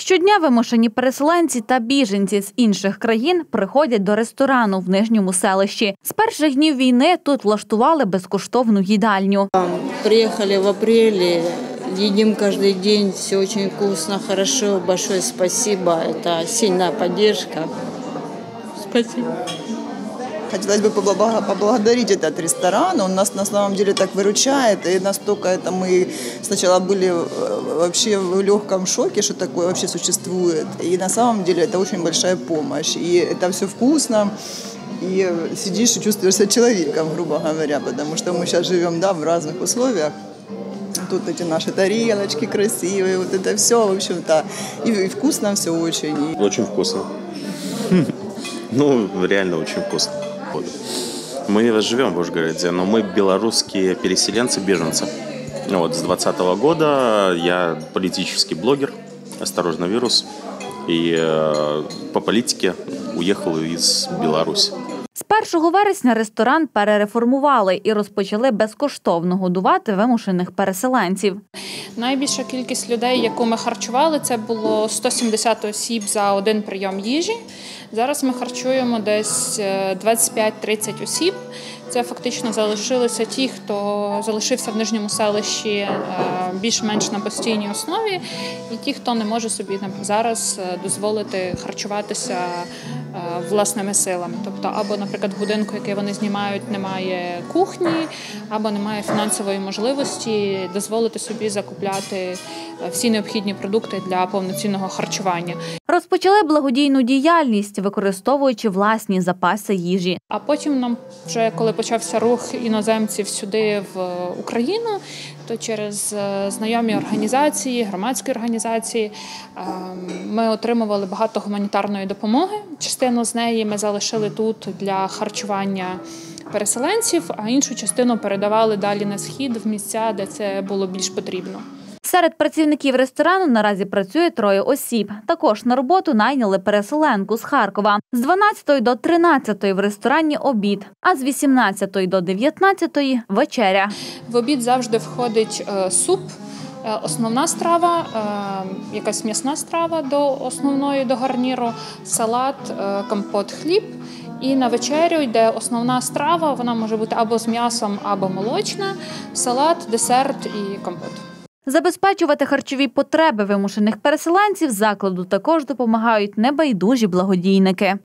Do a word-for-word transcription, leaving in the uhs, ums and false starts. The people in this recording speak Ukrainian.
Щодня вимушені переселенці та біженці з інших країн приходять до ресторану в Нижньому селищі. З перших днів війни тут влаштували безкоштовну їдальню. Приїхали в апрелі, їдимо кожен день, все дуже вкусно, хорошо, большое спасибо, це сильна підтримка. Спасибо. Хотелось бы поблагодарить этот ресторан, он нас на самом деле так выручает, и настолько это мы сначала были вообще в легком шоке, что такое вообще существует, и на самом деле это очень большая помощь, и это все вкусно, и сидишь и чувствуешь себя человеком, грубо говоря, потому что мы сейчас живем, да, в разных условиях. Тут эти наши тарелочки красивые, вот это все, в общем-то, и вкусно все очень. Очень вкусно. Ну, реально очень вкусно. Мы живем в Ужгороде, но мы белорусские переселенцы, беженцы. Вот, с двадцатого года я политический блогер, осторожно, вирус, и э, по политике уехал из Беларуси. З першого вересня ресторан перереформували і розпочали безкоштовно годувати вимушених переселенців. Найбільша кількість людей, яку ми харчували, це було сто сімдесят осіб за один прийом їжі. Зараз ми харчуємо десь двадцять п'ять - тридцять осіб. Це фактично залишилися ті, хто залишився в Нижньому селищі більш-менш на постійній основі, і ті, хто не може собі зараз дозволити харчуватися власними силами. Тобто, або, наприклад, в будинку, який вони знімають, немає кухні, або немає фінансової можливості дозволити собі закупляти всі необхідні продукти для повноцінного харчування. Розпочали благодійну діяльність, використовуючи власні запаси їжі. А потім нам вже, коли почався рух іноземців сюди в Україну, то через знайомі організації, громадські організації ми отримували багато гуманітарної допомоги. Частину з неї ми залишили тут для харчування переселенців, а іншу частину передавали далі на схід, в місця, де це було більш потрібно. Серед працівників ресторану наразі працює троє осіб. Також на роботу найняли переселенку з Харкова. З дванадцятої до тринадцятої в ресторані обід, а з вісімнадцятої до дев'ятнадцятої – вечеря. В обід завжди входить суп, основна страва, якась м'ясна страва до основної, до гарніру, салат, компот, хліб. І на вечерю йде основна страва, вона може бути або з м'ясом, або молочна, салат, десерт і компот. Забезпечувати харчові потреби вимушених переселенців закладу також допомагають небайдужі благодійники.